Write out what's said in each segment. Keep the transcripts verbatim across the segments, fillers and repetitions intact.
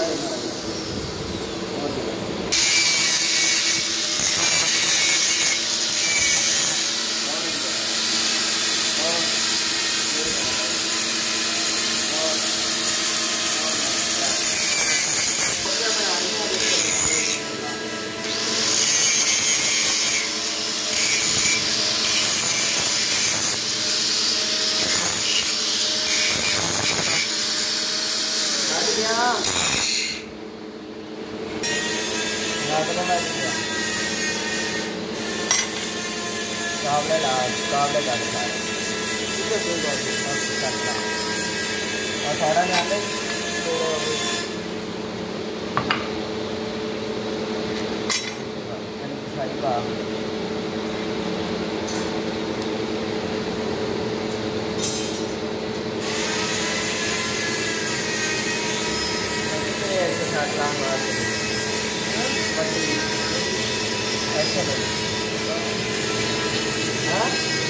काबले ला काबले का दिखा ठीक है कोई बात नहीं अब करना और सारा में आते तो सही बात ऐसे साथ लांग मारते पट्टी ऐसे नहीं हाँ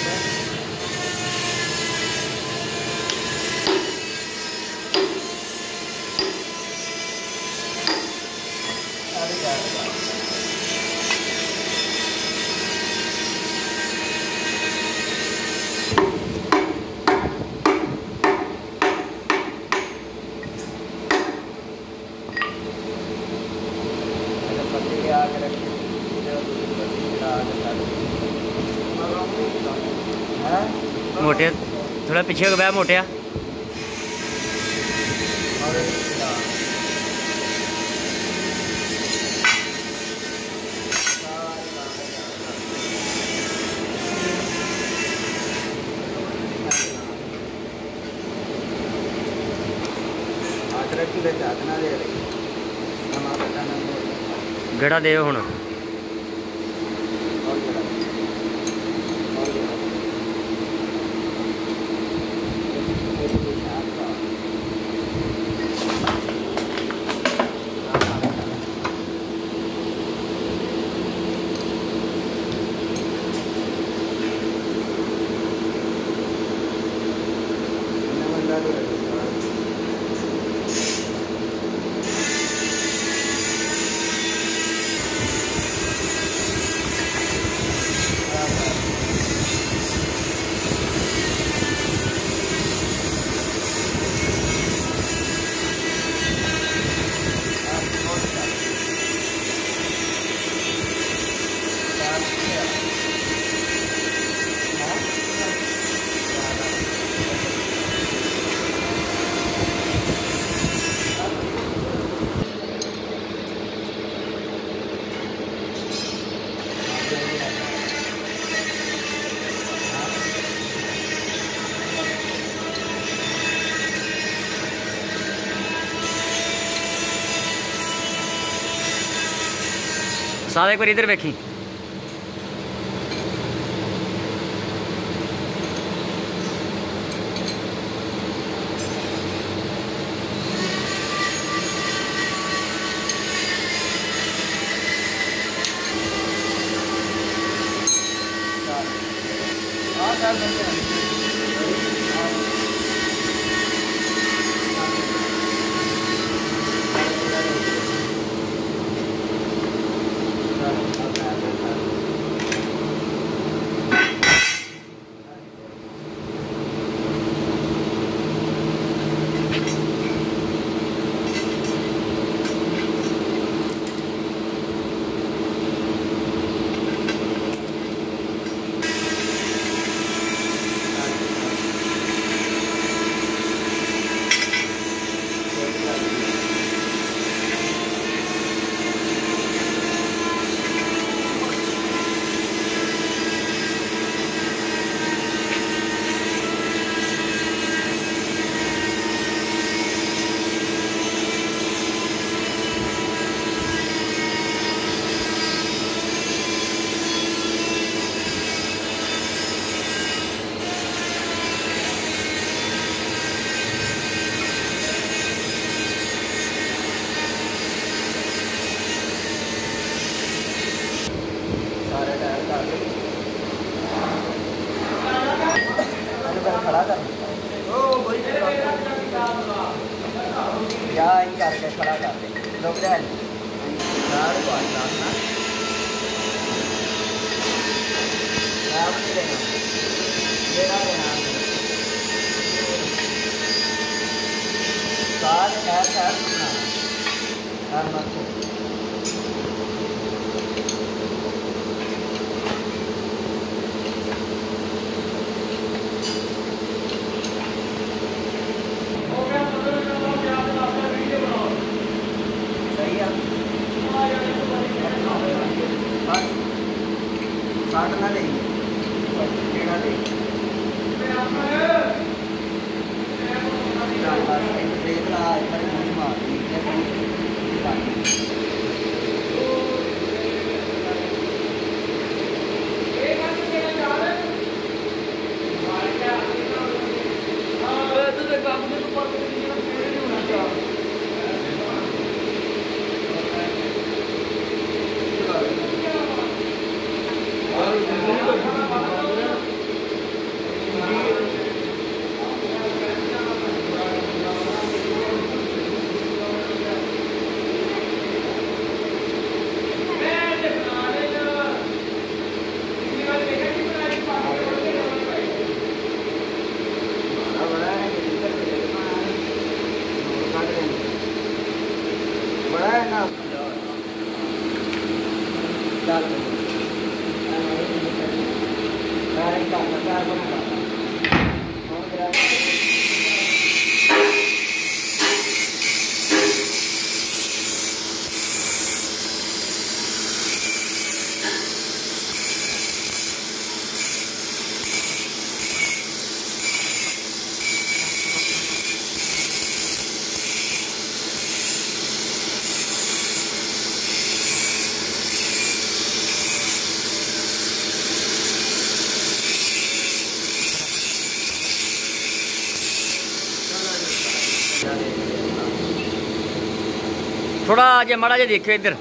अरे यार मोटे थोड़ा पीछे को बैठ मोटे गड़ा दे हुण सारा एक बार इधर देखी के खड़ा कर दे रुक जा यार बात करना आप नहीं लेना लेना लेना सारे खैर खैर सुनना यार मत साठ ना लेंगे केड़ा लेंगे देख रहा है पर कुछ मार बड़ा है ना चार चार बना थोड़ा जे माड़ा जे देखियो इधर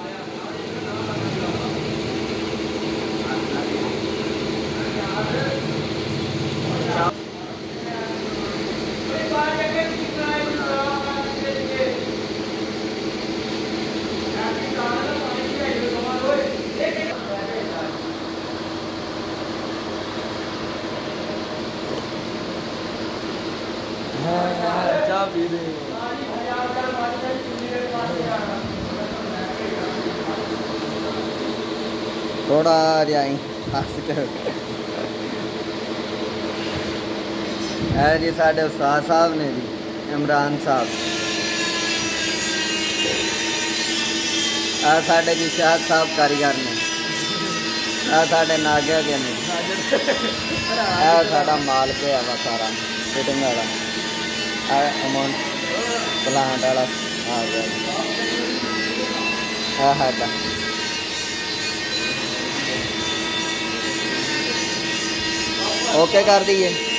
चाह पी दे थोड़ा जाई हस कर है जी साढ़े उस्ताद साहब ने जी इमरान साहब आ साढ़े जी शाह साहब कारीगर ने आ साढ़े नागे के ने आ साढ़ा माल पे है वा सारा फिटिंग वाला अमाउंट प्लांट वाला आ गया हाँ हाँ ओके कर दीजिए।